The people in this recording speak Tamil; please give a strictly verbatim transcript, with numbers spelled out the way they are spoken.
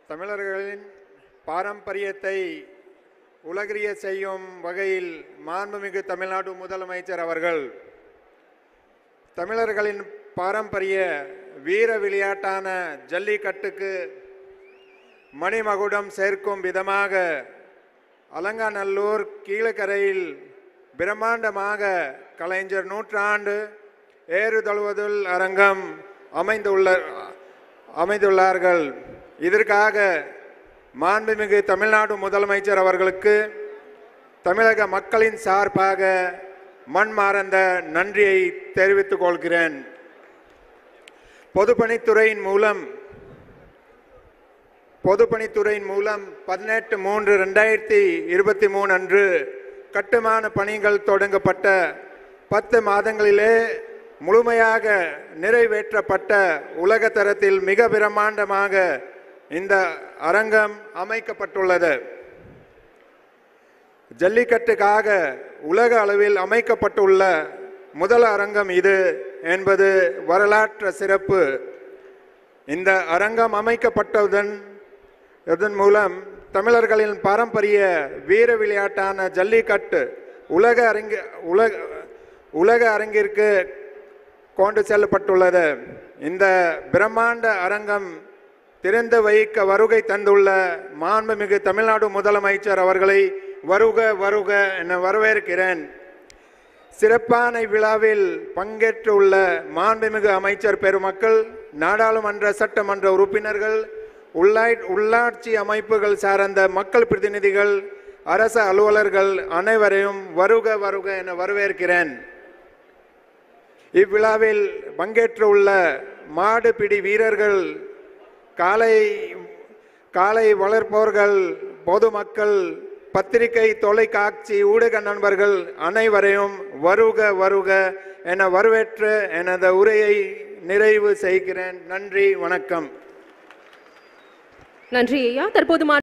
தமிழர்களின் பாரம்பரியத்தை உலகறிய செய்யும் வகையில் மாண்புமிகு தமிழ்நாடு முதலமைச்சர் அவர்கள் தமிழர்களின் பாரம்பரிய வீர விளையாட்டான ஜல்லிக்கட்டுக்கு மணிமகுடம் சேர்க்கும் விதமாக அலங்காநல்லூர் கீழக்கரையில் பிரம்மாண்டமாக கலைஞர் நூற்றாண்டு ஏறுதழுவதுல் அரங்கம் அமைந்துள்ள அமைந்துள்ளார்கள். இதற்காக மாண்புமிகு தமிழ்நாடு முதலமைச்சர் அவர்களுக்கு தமிழக மக்களின் சார்பாக மண்மார்ந்த நன்றியை தெரிவித்துக் கொள்கிறேன். பொதுப்பணித்துறையின் மூலம் பொதுப்பணித்துறையின் மூலம் பதினெட்டு மூன்று ரெண்டாயிரத்தி இருபத்தி மூணு அன்று கட்டுமான பணிகள் தொடங்கப்பட்ட பத்து மாதங்களிலே முழுமையாக நிறைவேற்றப்பட்ட உலக தரத்தில் மிக பிரம்மாண்டமாக இந்த அரங்கம் அமைக்கப்பட்டுள்ளது. ஜல்லிக்கட்டுக்காக உலக அளவில் அமைக்கப்பட்டுள்ள முதல் அரங்கம் இது என்பது வரலாற்று சிறப்பு. இந்த அரங்கம் அமைக்கப்பட்டதன் இதன் மூலம் தமிழர்களின் பாரம்பரிய வீர விளையாட்டான ஜல்லிக்கட்டு உலக அரங்கு உலக உலக அரங்கிற்கு கொண்டு செல்லப்பட்டுள்ளது. இந்த பிரம்மாண்ட அரங்கம் திறந்து வைக்க வருகை தந்துள்ள மாண்புமிகு தமிழ்நாடு முதலமைச்சர் அவர்களை வருக வருக என வரவேற்கிறேன். சிறப்பான விழாவில் பங்கேற்றுள்ள மாண்புமிகு அமைச்சர் பெருமக்கள், நாடாளுமன்ற சட்டமன்ற உறுப்பினர்கள், உள்ளாட்சி அமைப்புகள் சார்ந்த மக்கள் பிரதிநிதிகள், அரசு அலுவலர்கள் அனைவரையும் வருக வருக என வரவேற்கிறேன். இவ்விழாவில் பங்கேற்றுள்ள மாடுபிடி வீரர்கள், காளை காளை வளர்ப்பவர்கள், பொதுமக்கள், பத்திரிகை தொலைக்காட்சி ஊடக நண்பர்கள் அனைவரையும் வருக வருக என வரவேற்று எனது உரையை நிறைவு செய்கிறேன். நன்றி, வணக்கம். நன்றி ஐயா. தற்போது